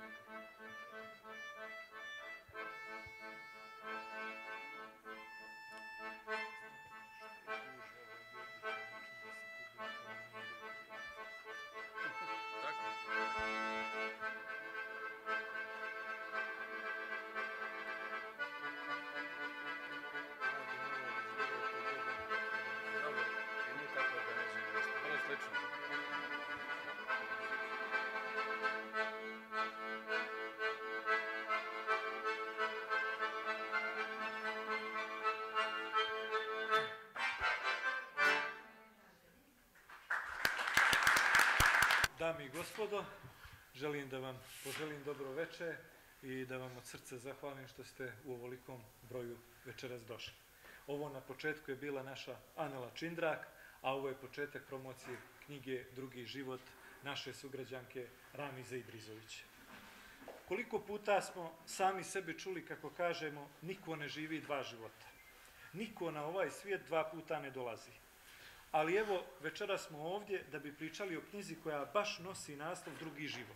Dame i gospodo, želim da vam poželim dobro večer i da vam od srca zahvalim što ste u ovolikom broju večeras došli. Ovo na početku je bila naša Anela Čindrak, a ovo je početak promocije knjige Drugi život naše sugrađanke Ramize Idrizović. Koliko puta smo sami sebe čuli kako kažemo niko ne živi dva života. Niko na ovaj svijet dva puta ne dolazi. Ali evo, večera smo ovdje da bi pričali o knjizi koja baš nosi naslov Drugi život.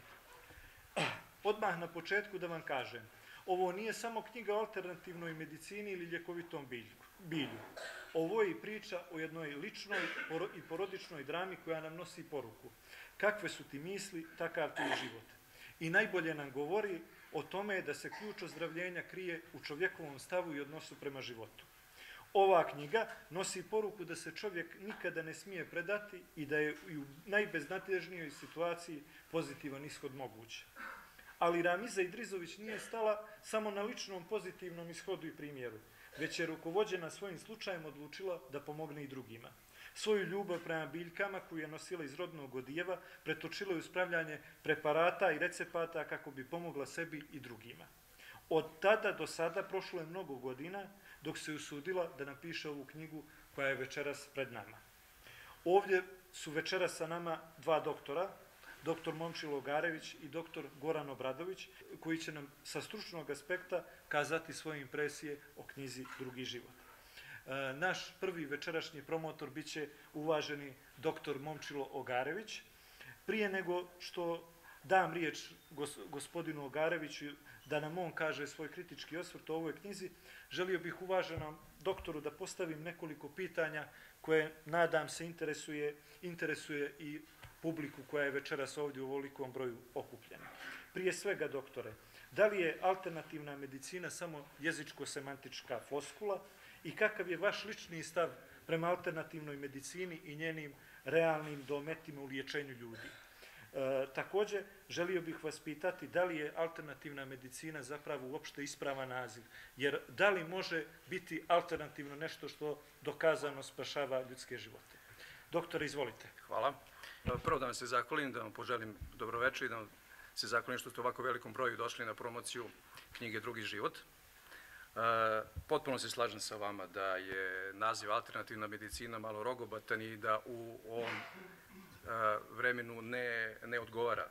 Odmah na početku da vam kažem, ovo nije samo knjiga o alternativnoj medicini ili ljekovitom bilju. Ovo je i priča o jednoj ličnoj i porodičnoj drami koja nam nosi poruku. Kakve su ti misli, takav ti je život. I najbolje nam govori o tome da se ključ ozdravljenja krije u čovjekovom stavu i odnosu prema životu. Ova knjiga nosi poruku da se čovjek nikada ne smije predati i da je u najbeznadežnijoj situaciji pozitivan ishod moguć. Ali Ramiza Idrizović nije stala samo na ličnom pozitivnom ishodu i primjeru, već je rukovođena svojim slučajem odlučila da pomogne i drugima. Svoju ljubav prema biljkama koju je nosila iz rodnog odijeva pretočila je u spravljanje preparata i recepata kako bi pomogla sebi i drugima. Od tada do sada prošlo je mnogo godina dok se usudila da napiše ovu knjigu koja je večeras pred nama. Ovdje su večeras sa nama dva doktora, doktor Momčilo Ogarević i doktor Goran Obradović, koji će nam sa stručnog aspekta kazati svoje impresije o knjizi Drugi život. Naš prvi večerašnji promotor biće uvaženi doktor Momčilo Ogarević. Prije nego što dam riječ gospodinu Ogareviću da nam on kaže svoj kritički osvrt o ovoj knjizi, želio bih uvaženom doktoru da postavim nekoliko pitanja koje, nadam se, interesuje i publiku koja je večeras ovdje u ovolikom broju okupljena. Prije svega, doktore, da li je alternativna medicina samo jezičko-semantička floskula i kakav je vaš lični stav prema alternativnoj medicini i njenim realnim dometima u liječenju ljudi? Također, želio bih vas pitati da li je alternativna medicina zapravo uopšte ispravan naziv, jer da li može biti alternativno nešto što dokazano spašava ljudske živote? Doktore, izvolite. Hvala. Prvo da vam se zahvalim, da vam poželim dobroveče i da vam se zahvalim što ste u ovako velikom broju došli na promociju knjige Drugi život. Potpuno se slažem sa vama da je naziv alternativna medicina malo rogobatan i da u ovom vremenu ne odgovara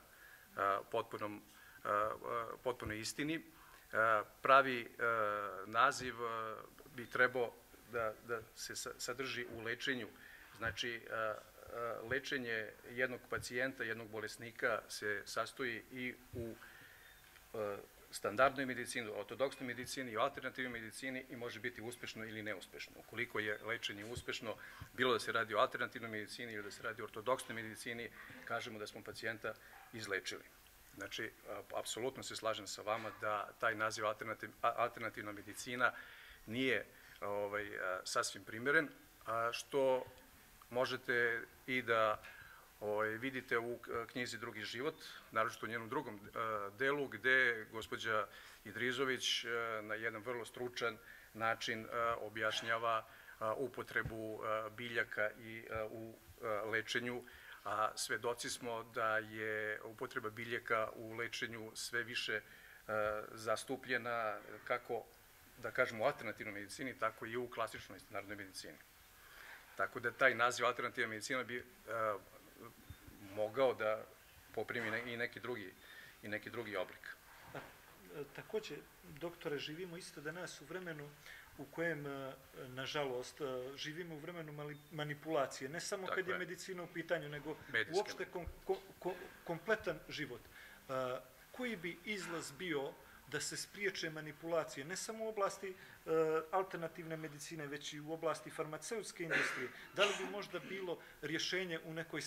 potpunoj istini. Pravi naziv bi trebao da se sadrži u lečenju. Znači, lečenje jednog pacijenta, jednog bolesnika se sastoji i u standardnoj medicini, ortodoksnoj medicini i alternativnoj medicini i može biti uspešno ili neuspešno. Ukoliko je lečenje uspešno, bilo da se radi o alternativnoj medicini ili da se radi o ortodoksnoj medicini, kažemo da smo pacijenta izlečili. Znači, apsolutno se slažem sa vama da taj naziv alternativna medicina nije sasvim primjeren, što možete i da vidite u knjizi Drugi život, naročito u njenom drugom delu, gde gospođa Idrizović na jedan vrlo stručan način objašnjava upotrebu biljaka i u lečenju, a svedoci smo da je upotreba biljaka u lečenju sve više zastupljena kako, da kažemo, u alternativnoj medicini, tako i u klasičnoj standardnoj medicini. Tako da taj naziv alternativna medicina bi mogao da poprimi i neki drugi oblik. Također, doktore, živimo isto danas u vremenu u kojem, nažalost, živimo u vremenu manipulacije, ne samo kad je medicina u pitanju, nego uopšte kompletan život. koji bi izlaz bio da se spriječe manipulacije, ne samo u oblasti alternativne medicine, već i u oblasti farmaceutske industrije? Da li bi možda bilo rješenje u nekoj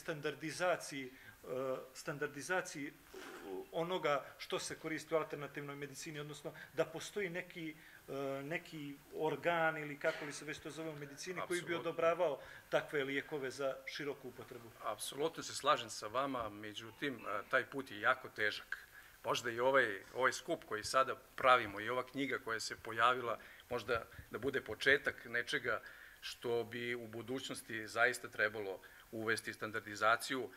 standardizaciji onoga što se koristi u alternativnoj medicini, odnosno da postoji neki organ ili kako li se već to zove u medicini koji bi odobravao takve lijekove za široku upotrebu? Apsolutno se slažem sa vama, međutim, taj put je jako težak. Možda i ovaj skup koji sada pravimo i ova knjiga koja se pojavila možda da bude početak nečega što bi u budućnosti zaista trebalo uvesti standardizaciju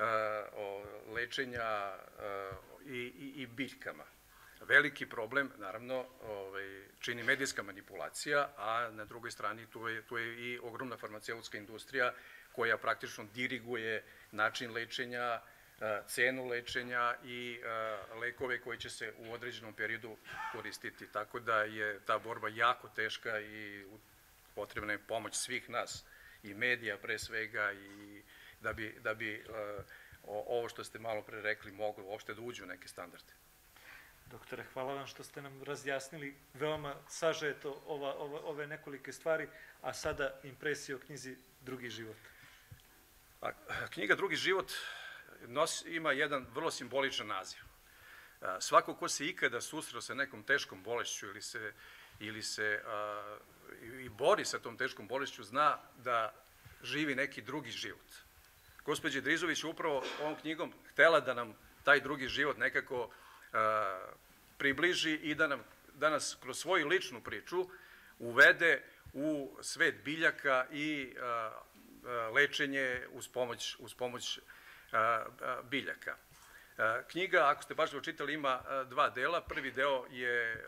lečenja i biljkama. Veliki problem, naravno, čini medijska manipulacija, a na drugoj strani tu je i ogromna farmaceutska industrija koja praktično diriguje način lečenja, cenu lečenja i lekove koji će se u određenom periodu koristiti. Tako da je ta borba jako teška i potrebna je pomoć svih nas i medija pre svega i da bi ovo što ste malo pre rekli moglo uopšte da uđe u neke standarde. Doktore, hvala vam što ste nam razjasnili veoma sažeto ove nekolike stvari, a sada impresije o knjizi Drugi život. Knjiga Drugi život ima jedan vrlo simboličan naziv. Svako ko se ikada susreo sa nekom teškom bolešću ili se bori sa tom teškom bolešću zna da živi neki drugi život. Gospođa Idrizović je upravo ovom knjigom htela da nam taj drugi život nekako približi i da nas kroz svoju ličnu priču uvede u svet biljaka i lečenje uz pomoć biljaka. Knjiga, ako ste baš čitali, ima dva dela. Prvi deo je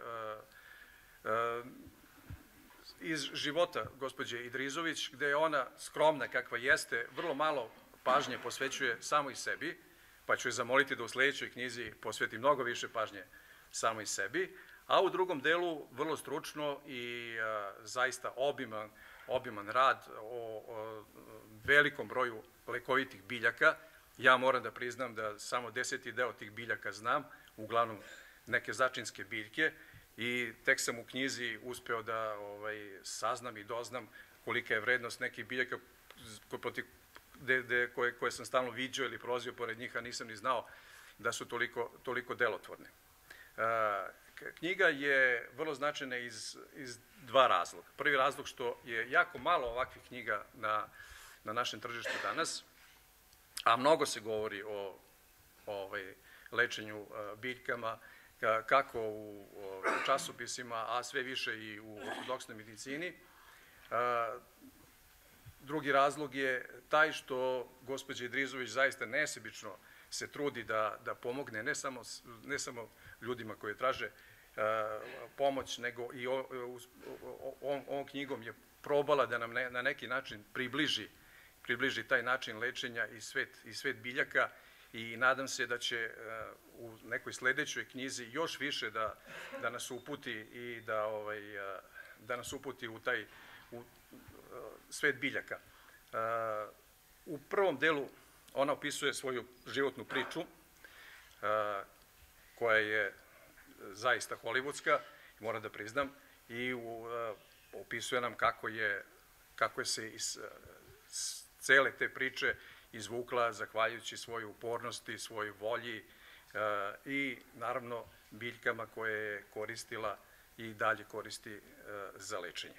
iz života gospođe Idrizović, gde je ona skromna kakva jeste, vrlo malo pažnje posvećuje samoj sebi, pa ću je zamoliti da u sledećoj knjizi posveti mnogo više pažnje samoj sebi, a u drugom delu vrlo stručno i zaista obiman rad o velikom broju lekovitih biljaka. Ja moram da priznam da samo 10. deo tih biljaka znam, uglavnom neke začinske biljke, i tek sam u knjizi uspeo da saznam i doznam kolika je vrednost nekih biljaka koje sam stalno viđao ili prolazio pored njih, a nisam ni znao da su toliko delotvorne. Knjiga je vrlo značajna iz dva razloga. Prvi razlog što je jako malo ovakvih knjiga na našem tržištu danas, a mnogo se govori o lečenju biljkama, kako u časopisima, a sve više i u ortodoksnoj medicini. Drugi razlog je taj što gospođa Idrizović zaista nesebično se trudi da pomogne ne samo ljudima koji traže pomoć, nego i ovom knjigom je probala da nam na neki način približi taj način lečenja i svet biljaka, i nadam se da će u nekoj sledećoj knjizi još više da nas uputi i da nas uputi u taj svet biljaka. U prvom delu ona opisuje svoju životnu priču, koja je zaista hollywoodska, moram da priznam, i opisuje nam kako se iz cele te priče izvukla zahvaljujući svojoj upornosti, svojoj volji i naravno biljkama koje je koristila i dalje koristi za lečenje.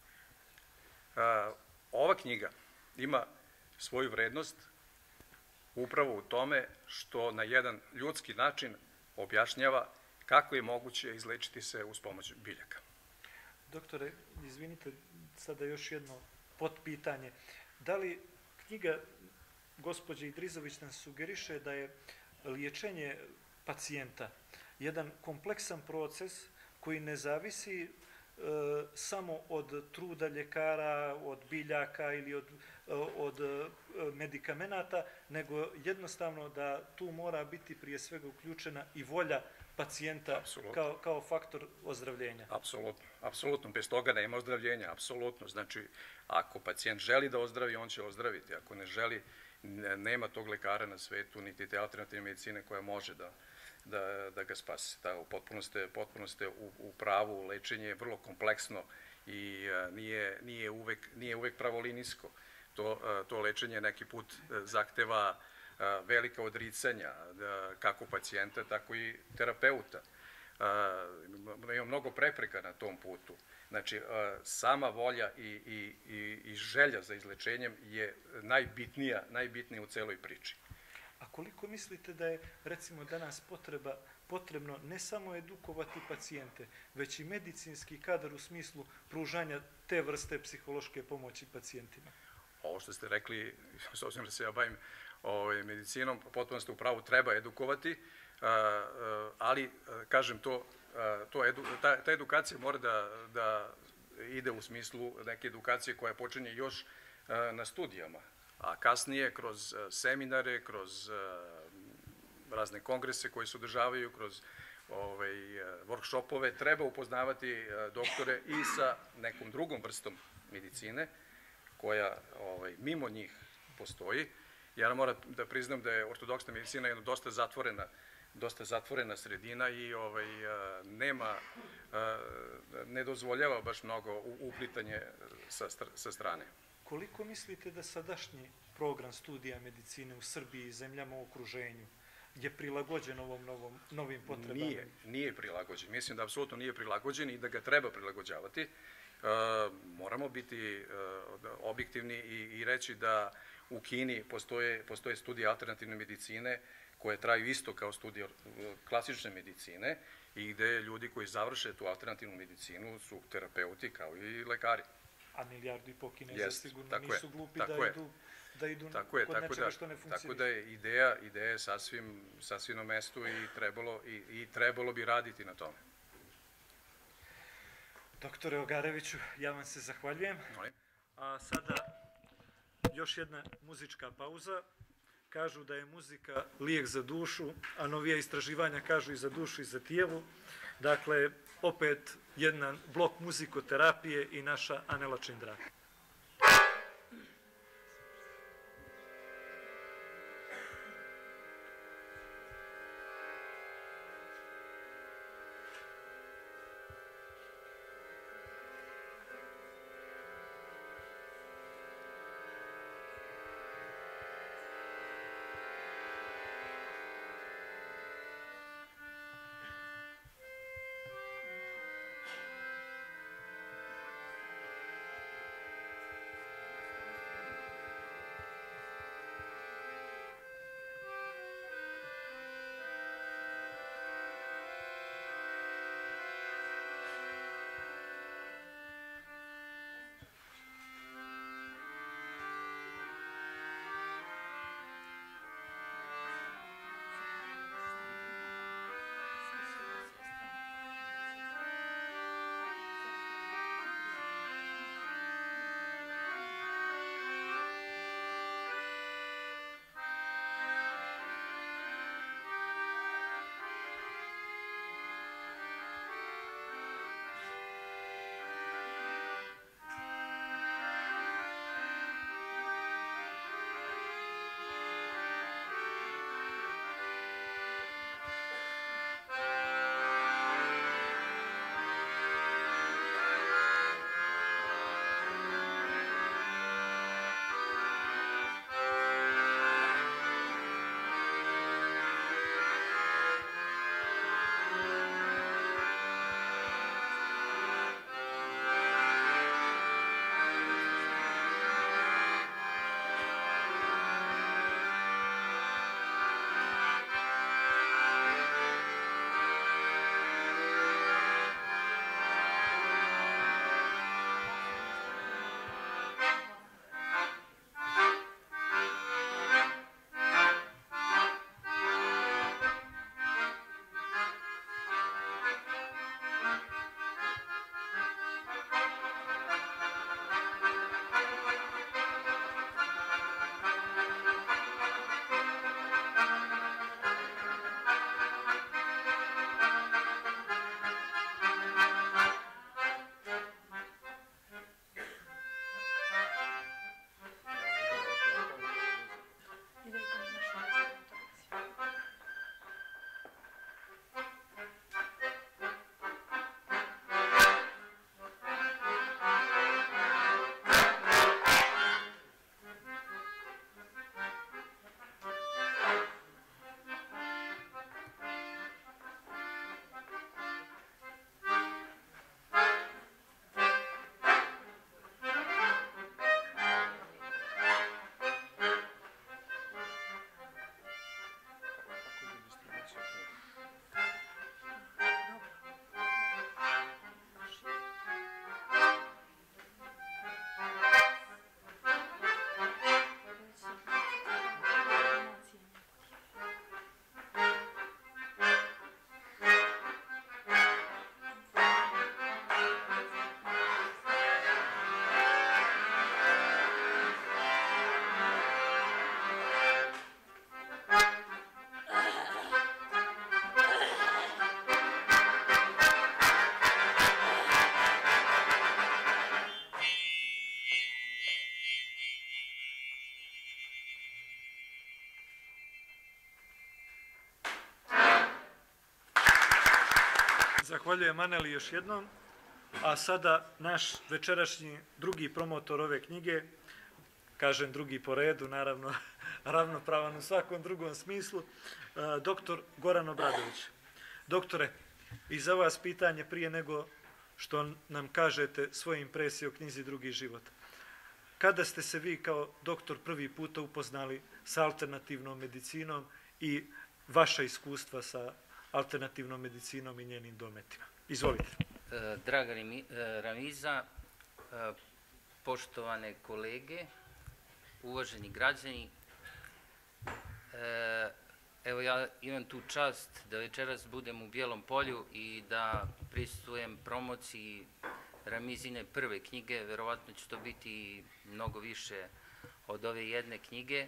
Ova knjiga ima svoju vrednost upravo u tome što na jedan ljudski način objašnjava kako je moguće izlečiti se uz pomoć biljaka. Doktore, izvinite, sada još jedno potpitanje. Da li knjiga gospođe Idrizović nam sugeriše da je liječenje pacijenta jedan kompleksan proces koji ne zavisi samo od truda ljekara, od biljaka ili od medikamenata, nego jednostavno da tu mora biti prije svega uključena i volja pacijenta kao faktor ozdravljenja? Apsolutno. Bez toga nema ozdravljenja, apsolutno. Znači, ako pacijent želi da ozdravi, on će ozdraviti. Ako ne želi, nema tog lekara na svetu, niti te alternativne medicine koja može da ga spase. Potpuno ste u pravu, lečenje je vrlo kompleksno i nije uvek pravolinijsko. To lečenje neki put zahteva velika odricanja, kako pacijenta, tako i terapeuta. Ima mnogo prepreka na tom putu. Znači, sama volja i želja za izlečenjem je najbitnija u celoj priči. A koliko mislite da je, recimo, danas potrebno ne samo edukovati pacijente, već i medicinski kadar u smislu pružanja te vrste psihološke pomoći pacijentima? Ovo što ste rekli, s obzirom da se ja bavim medicinom, potpuno ste u pravu, treba edukovati, ali, kažem, ta edukacija mora da ide u smislu neke edukacije koja počinje još na studijama, a kasnije kroz seminare, kroz razne kongrese koji se održavaju, kroz workshopove, treba upoznavati doktore i sa nekom drugom vrstom medicine, koja mimo njih postoji. Ja moram da priznam da je ortodoksna medicina jedna dosta zatvorena sredina i ne dozvoljava baš mnogo uplitanje sa strane. Koliko mislite da sadašnji program studija medicine u Srbiji i zemljama u okruženju je prilagođen ovom novim potrebama? Nije prilagođen. Mislim da apsolutno nije prilagođen i da ga treba prilagođavati. Moramo biti objektivni i reći da u Kini postoje studije alternativne medicine koje traju isto kao studije klasične medicine i gde ljudi koji završe tu alternativnu medicinu su terapeuti kao i lekari. A 1,5 milijardu Kineza sigurno nisu glupi da idu kod nečega što ne funkcioniše. Tako da je ideja sasvim na mestu i trebalo bi raditi na tome. Doktore Ogareviću, ja vam se zahvaljujem. A sada još jedna muzička pauza. Kažu da je muzika lijek za dušu, a novija istraživanja kažu i za dušu i za tijelu. Dakle, opet jedan blok muzikoterapije i naša Anela Čindra. Zahvaljujem Aneli još jednom, a sada naš večerašnji drugi promotor ove knjige, kažem drugi po redu, naravno ravnopravan u svakom drugom smislu, doktor Goran Obradović. Doktore, i za vas pitanje prije nego što nam kažete svoje impresije o knjizi Drugi život. Kada ste se vi kao doktor prvi puta upoznali sa alternativnom medicinom i vaša iskustva sa alternativnom medicinom i njenim dometima? Izvolite. Draga Ramiza, poštovane kolege, uvaženi građani, evo ja imam tu čast da večeras budem u Bijelom polju i da prisustvujem promociji Ramizine prve knjige, verovatno će to biti mnogo više od ove jedne knjige.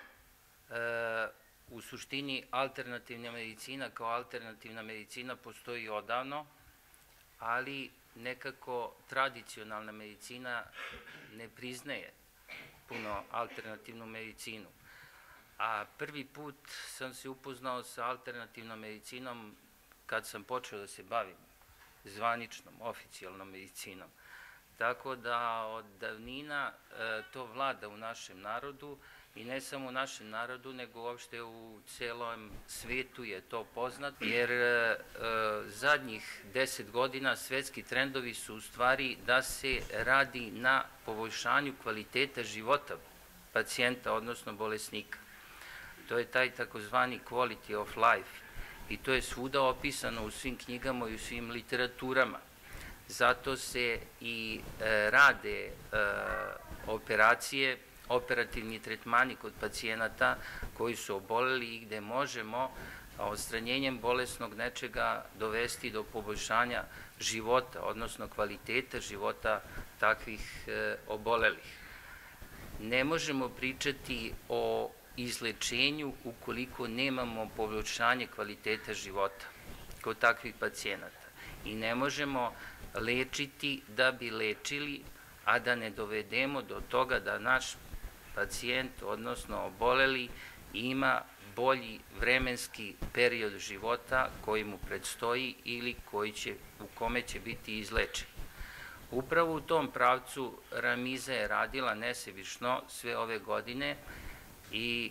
U suštini alternativna medicina kao alternativna medicina postoji odavno, ali nekako tradicionalna medicina ne priznaje puno alternativnu medicinu. A prvi put sam se upoznao sa alternativnom medicinom kad sam počeo da se bavim zvaničnom, oficijalnom medicinom. Tako da od davnina to vlada u našem narodu i ne samo u našem narodu, nego uopšte u celom svetu je to poznato, jer zadnjih 10 godina svetski trendovi su u stvari da se radi na poboljšanju kvaliteta života pacijenta, odnosno bolesnika. To je taj takozvani quality of life i to je svuda opisano u svim knjigama i u svim literaturama. Zato se i rade operacije, operativni tretmani kod pacijenata koji su oboleli i gde možemo odstranjenjem bolesnog nečega dovesti do poboljšanja života, odnosno kvaliteta života takvih obolelih. Ne možemo pričati o izlečenju ukoliko nemamo poboljšanje kvaliteta života kod takvih pacijenata. I ne možemo lečiti da bi lečili, a da ne dovedemo do toga da naš pacijent, odnosno oboleli, ima bolji vremenski period života koji mu predstoji ili u kome će biti izlečen. Upravo u tom pravcu Ramiza je radila nesebično sve ove godine i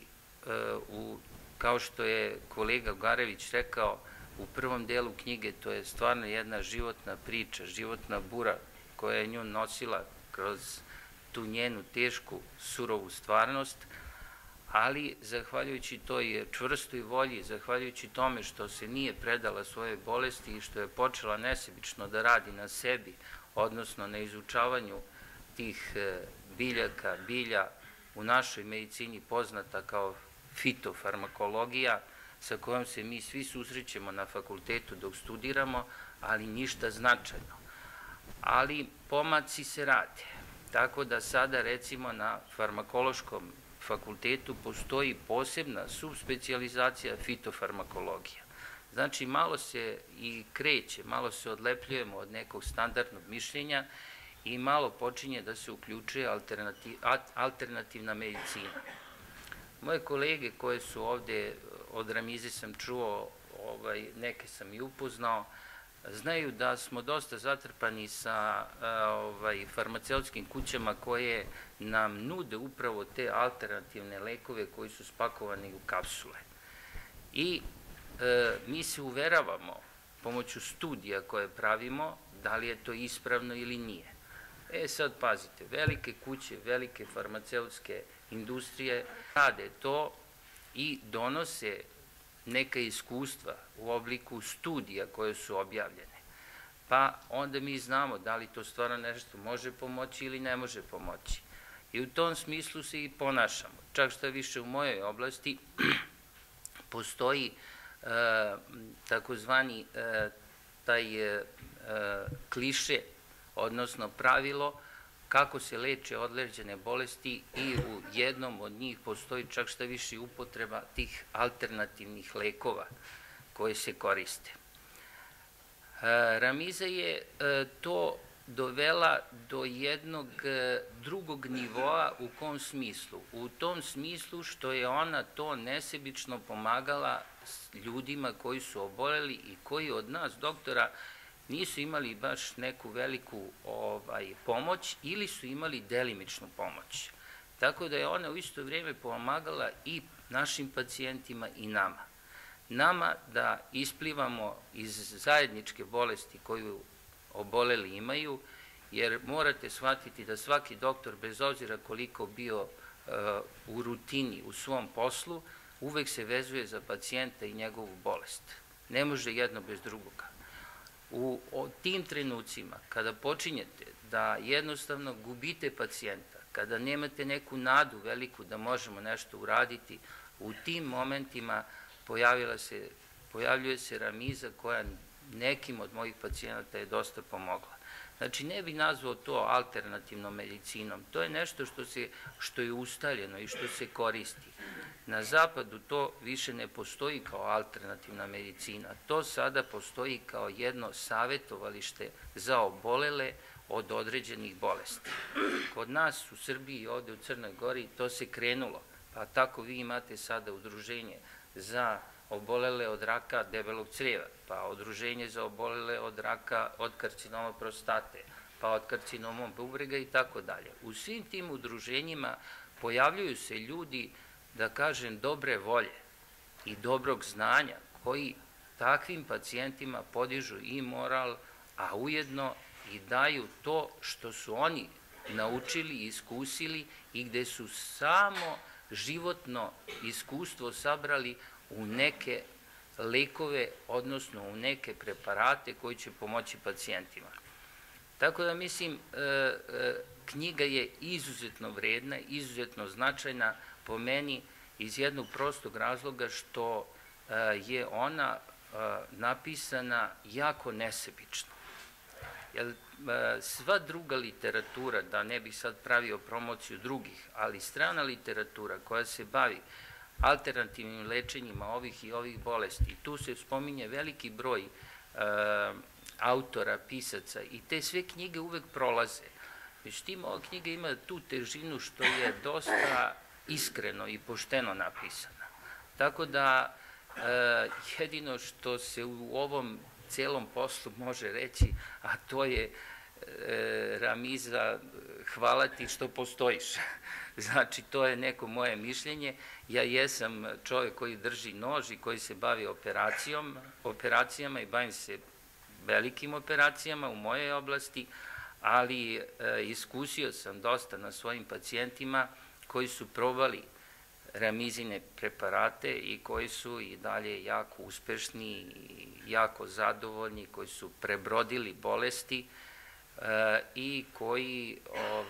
kao što je kolega Garević rekao, u prvom delu knjige to je stvarno jedna životna priča, životna bura koja je nju nosila kroz tu njenu tešku, surovu stvarnost, ali zahvaljujući toj čvrstoj volji, zahvaljujući tome što se nije predala svoje bolesti i što je počela nesebično da radi na sebi, odnosno na izučavanju tih biljaka, bilja u našoj medicini poznata kao fitofarmakologija, sa kojom se mi svi susrećemo na fakultetu dok studiramo, ali ništa značajno. Ali pomaci se rade. Tako da sada recimo na farmakološkom fakultetu postoji posebna subspecijalizacija fitofarmakologija. Znači malo se i kreće, malo se odlepljujemo od nekog standardnog mišljenja i malo počinje da se uključuje alternativna medicina. Moje kolege koje su ovde, od Ramize sam čuo, neke sam i upoznao, znaju da smo dosta zatrpani sa farmaceutskim kućama koje nam nude upravo te alternativne lekove koji su spakovani u kapsule. I mi se uveravamo pomoću studija koje pravimo da li je to ispravno ili nije. Sad pazite, velike kuće, velike farmaceutske industrije rade to i donose neka iskustva u obliku studija koje su objavljene. Pa onda mi znamo da li to stvarno nešto može pomoći ili ne može pomoći. I u tom smislu se i ponašamo. Čak što više u mojoj oblasti postoji takozvani taj kliše, odnosno pravilo kako se leče određene bolesti i u jednom od njih postoji čak šta više upotreba tih alternativnih lekova koje se koriste. Ramiza je to dovela do jednog drugog nivoa u kom smislu? U tom smislu što je ona to nesebično pomagala ljudima koji su oboleli i koji od nas, doktora, nisu imali baš neku veliku pomoć ili su imali delimičnu pomoć. Tako da je ona u isto vrijeme pomagala i našim pacijentima i nama. Nama da isplivamo iz zajedničke bolesti koju oboleli imaju, jer morate shvatiti da svaki doktor, bez obzira koliko bio u rutini, u svom poslu, uvek se vezuje za pacijenta i njegovu bolest. Ne može jedno bez drugoga. U tim trenucima, kada počinjete da jednostavno gubite pacijenta, kada nemate neku nadu veliku da možemo nešto uraditi, u tim momentima pojavljuje se ramiza koja nekim od mojih pacijenata je dosta pomogla. Znači, ne bih nazvao to alternativnom medicinom. To je nešto što je ustaljeno i što se koristi. Na zapadu to više ne postoji kao alternativna medicina. To sada postoji kao jedno savjetovalište za obolele od određenih bolesti. Kod nas u Srbiji i ovde u Crnoj Gori to se krenulo. Pa tako vi imate sada udruženje za obolele od raka debelog crijeva, pa udruženje za obolele od raka od karcinoma prostate, pa od karcinoma bubrega i tako dalje. U svim tim udruženjima pojavljuju se ljudi, da kažem, dobre volje i dobrog znanja, koji takvim pacijentima podižu i moral, a ujedno i daju to što su oni naučili i iskusili i gde su samo životno iskustvo sabrali u neke lekove, odnosno u neke preparate koji će pomoći pacijentima. Tako da mislim, knjiga je izuzetno vredna, izuzetno značajna po meni iz jednog prostog razloga što je ona napisana jako nesebično. Jer sva druga literatura, da ne bih sad pravio promociju drugih, ali strana literatura koja se bavi alternativnim lečenjima ovih i ovih bolesti, tu se spominje veliki broj autora, pisaca i te sve knjige uvek prolaze. Međutim, ova knjiga ima tu težinu što je dosta iskreno i pošteno napisana. Tako da jedino što se u ovom celom poslu može reći, a to je Ramiza, hvala ti što postojiš. Znači, to je neko moje mišljenje. Ja jesam čovjek koji drži nož i koji se bavi operacijama i bavim se velikim operacijama u mojoj oblasti, ali iskusio sam dosta na svojim pacijentima koji su probali Ramizine preparate i koji su i dalje jako uspešni, jako zadovoljni, koji su prebrodili bolesti i koji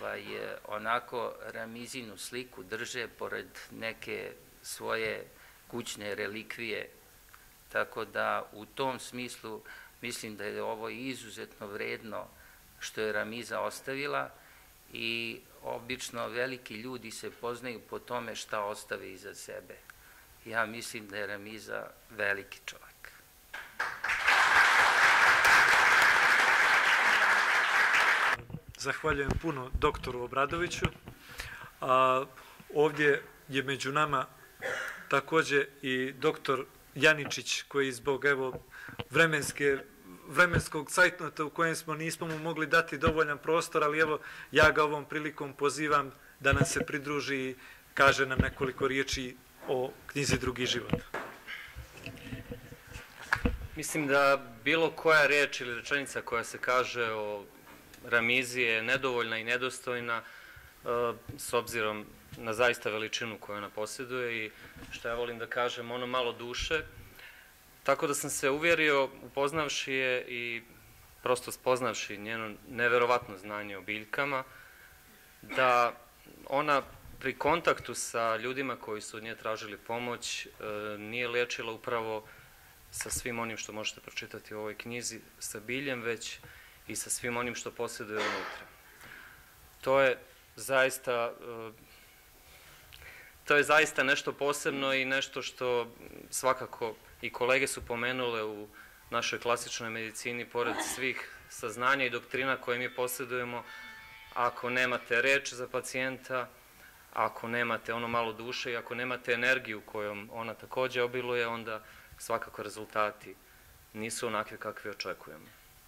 onako Ramizinu sliku drže pored neke svoje kućne relikvije. Tako da u tom smislu mislim da je ovo izuzetno vredno što je Ramiza ostavila i obično veliki ljudi se poznaju po tome šta ostave iza sebe. Ja mislim da je Ramiza veliki čovjek. Zahvaljujem puno doktoru Obradoviću. Ovdje je među nama takođe i doktor Janičić, koji zbog vremenskog cajtnota u kojem nismo mu mogli dati dovoljan prostor, ali evo, ja ga ovom prilikom pozivam da nam se pridruži i kaže nam nekoliko riječi o knjizi Drugi život. Mislim da bilo koja reč ili rečenica koja se kaže o Ramizi je nedovoljna i nedostojna s obzirom na zaista veličinu koju ona posjeduje i što ja volim da kažem, ono malo duše. Tako da sam se uvjerio, upoznavši je i prosto spoznavši njeno neverovatno znanje o biljkama, da ona pri kontaktu sa ljudima koji su od nje tražili pomoć nije liječila upravo sa svim onim što možete pročitati u ovoj knjizi, sa biljem, već i sa svim onim što posjeduje unutra. To je zaista nešto posebno i nešto što svakako i kolege su pomenule u našoj klasičnoj medicini, pored svih saznanja i doktrina koje mi posjedujemo, ako nemate reč za pacijenta, ako nemate ono malo duše i ako nemate energiju kojom ona takođe obiluje, onda svakako rezultati nisu onakve kakve očekujemo.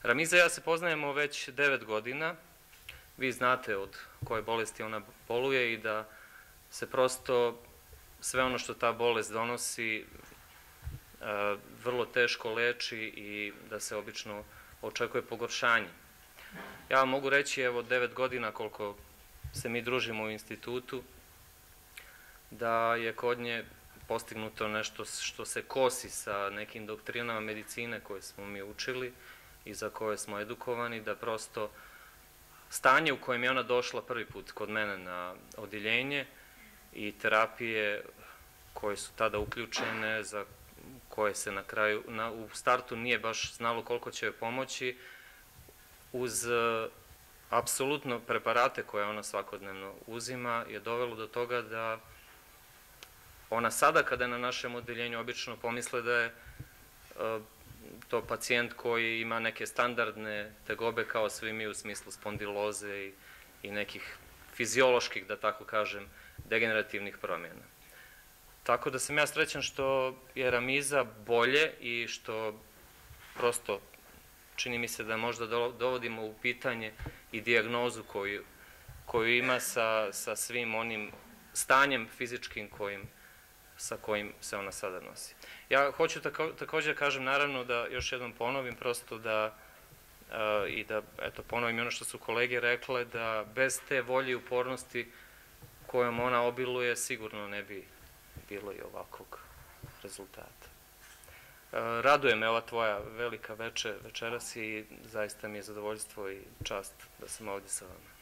Ramiza i ja se poznajemo već 9 godina. Vi znate od koje bolesti ona boluje i da se prosto sve ono što ta bolest donosi vrlo teško leči i da se obično očekuje pogoršanje. Ja vam mogu reći, evo 9 godina koliko se mi družimo u institutu, da je kod nje postignuto nešto što se kosi sa nekim doktrinama medicine koje smo mi učili i za koje smo edukovani, da prosto stanje u kojem je ona došla prvi put kod mene na odjeljenje i terapije koje su tada uključene, za koje se na kraju, u startu nije baš znalo koliko će joj pomoći, uz apsolutno preparate koje ona svakodnevno uzima, je dovelo do toga da ona sada kada je na našem odjeljenju obično pomisle da je to pacijent koji ima neke standardne tegobe kao svi mi u smislu spondiloze i nekih fizioloških, da tako kažem, degenerativnih promjena. Tako da sam ja srećan što je Ramiza bolje i što prosto čini mi se da možda dovodimo u pitanje i dijagnozu koju ima sa svim onim stanjem fizičkim sa kojim se ona sada nosi. Ja hoću također kažem, naravno, da još jednom ponovim, prosto da ponovim ono što su kolege rekle, da bez te volje i upornosti kojom ona obiluje sigurno ne bi bilo i ovakvog rezultata. Raduje me ova tvoja velika večeras i zaista mi je zadovoljstvo i čast da sam ovdje sa vama.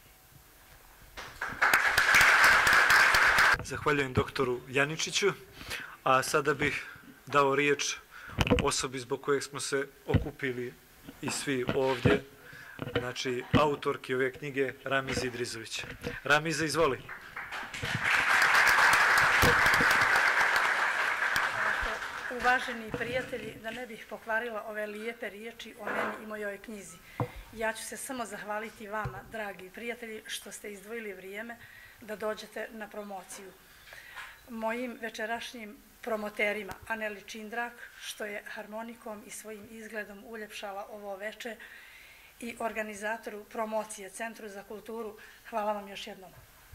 Zahvaljujem doktoru Janičiću, a sada bih dao riječ osobi zbog kojeg smo se okupili i svi ovdje, znači autorki ove knjige Ramizi Idrizović. Ramiza, izvoli. Uvaženi prijatelji, da ne bih pokvarila ove lijepe riječi o meni i mojoj knjizi, ja ću se samo zahvaliti vama, dragi prijatelji, što ste izdvojili vrijeme da dođete na promociju. Mojim večerašnjim promoterima, Aneli Čindrak, što je harmonikom i svojim izgledom uljepšala ovo veče, i organizatoru promocije Centru za kulturu, hvala vam još jednom.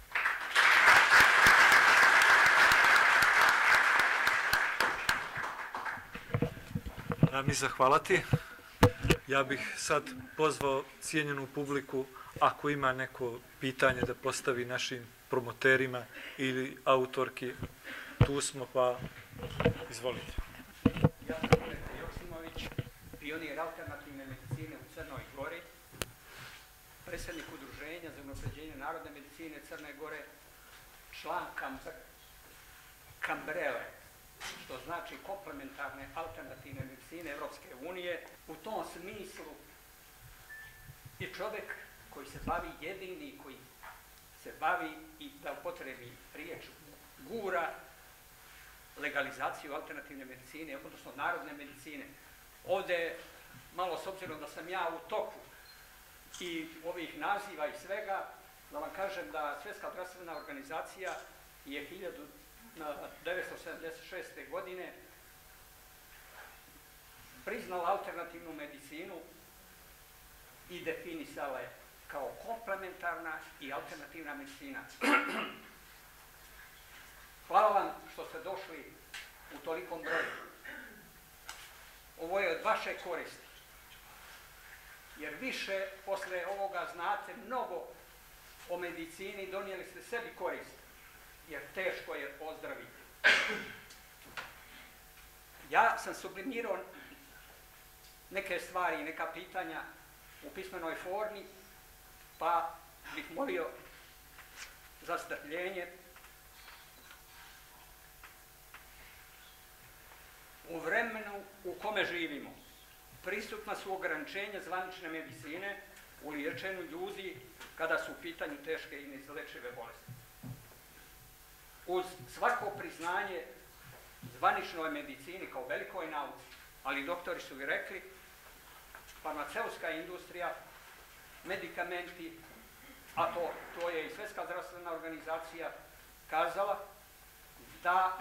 Ramiza, hvala ti. Ja bih sad pozvao cijenjenu publiku, ako ima neko pitanje da postavi našim promoterima ili autorki, tu smo, pa izvolite. Ja sam Petar Joksimović, pionir alternativne medicine u Crnoj Gori, predsjednik Udruženja za unapređenje narodne medicine Crne Gore, član Kambrele, što znači komplementarne alternativne medicine Evropske unije. U tom smislu i čovjek koji se bavi jedini, koji se bavi i da upotrebi riječ gura legalizaciju alternativne medicine, odnosno narodne medicine. Ovdje, malo s obzirom da sam ja u toku i ovih naziva i svega, da vam kažem da Svjetska zdravstvena organizacija je 1976. godine priznala alternativnu medicinu i definisala je kao komplementarna i alternativna medicina. Hvala vam što ste došli u tolikom broju. Ovo je od vaše koristi, jer više posle ovoga znate mnogo o medicini, donijeli ste sebi korist, jer teško je ozdraviti. Ja sam sublimirao neke stvari, neka pitanja u pismenoj formi, pa bih molio za strpljenje. U vremenu u kome živimo prisutna su ograničenja zvanične medicine u liječenju ljudi kada su u pitanju teške i neizlečive bolesti. Uz svako priznanje zvaničnoj medicini kao velikoj nauci, ali doktori su i rekli, farmaceutska industrija, medikamenti, a to je i Svjetska zdravstvena organizacija kazala, da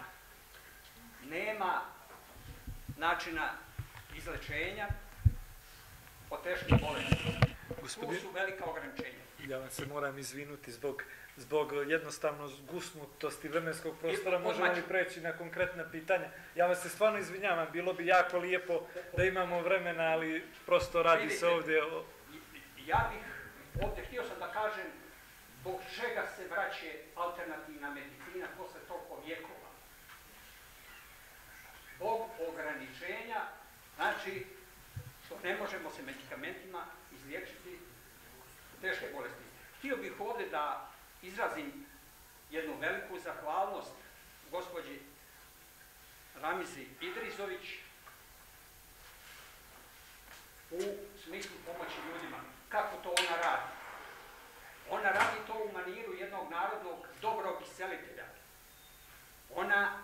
nema načina izlečenja od teških bolesti. Tu su velika ograničenja. Ja vam se moram izvinuti zbog jednostavno gusnutosti vremenskog prostora. Možemo li preći na konkretna pitanja? Ja vas se stvarno izvinjavam, bilo bi jako lijepo da imamo vremena, ali prosto radi se ovdje o... Ja bih ovdje htio sam da kažem zbog čega se vraća alternativna medicina posle toliko vjekova. Zbog ograničenja, znači što ne možemo se medikamentima izliječiti teške bolesti. Htio bih ovdje da izrazim jednu veliku zahvalnost gospođi Ramizi Idrizović u smislu pomoći ljudima. Kako to ona radi? Ona radi to u maniru jednog narodnog dobrog iscelitelja. Ona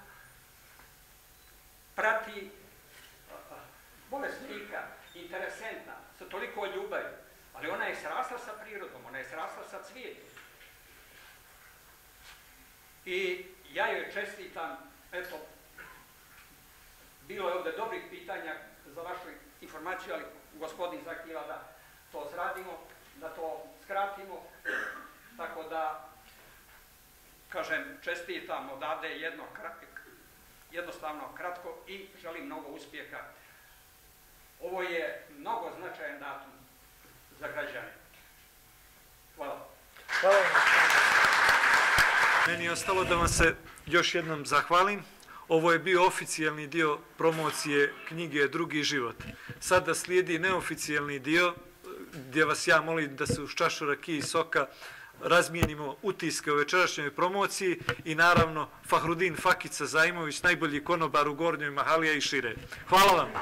prati bolesnika, interesentna, sa toliko ljubavi, ali ona je srasla sa prirodom, ona je srasla sa cvijetom. I ja joj čestitam, eto, bilo je ovdje dobrih pitanja za vašu informaciju, ali gospodin zahtjeva da to sradimo, da to skratimo, tako da, kažem, čestitam odavde jednostavno kratko i želim mnogo uspjeha. Ovo je mnogo značajan datum za građane. Hvala. Hvala vam. Meni je ostalo da vam se još jednom zahvalim. Ovo je bio oficijalni dio promocije knjige Drugi život. Sada slijedi neoficijalni dio gdje vas ja molim da se uz čašu rakije i soka razmijenimo utiske o večerašnjoj promociji i naravno Fahrudin Fakica Zajmović, najbolji konobar u Gornjoj Mahalija i šire. Hvala vam.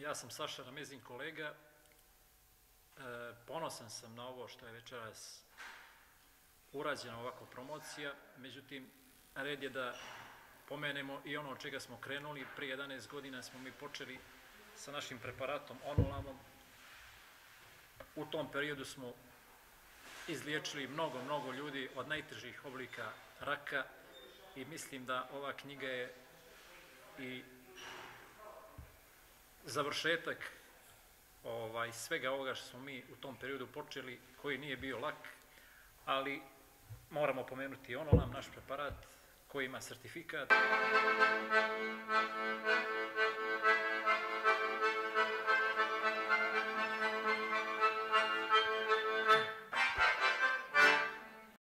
Ja sam Saša Ramezin, kolega. Ponosan sam na ovo što je večeras urađena ovako promocija, međutim, red je da pomenemo i ono od čega smo krenuli. Prije 11 godina smo mi počeli sa našim preparatom Onolamom. U tom periodu smo izliječili mnogo ljudi od najtežih oblika raka i mislim da ova knjiga je i završetak svega ovoga što smo mi u tom periodu počeli, koji nije bio lak, ali moramo pomenuti Onolam, naš preparat koji ima sertifikat.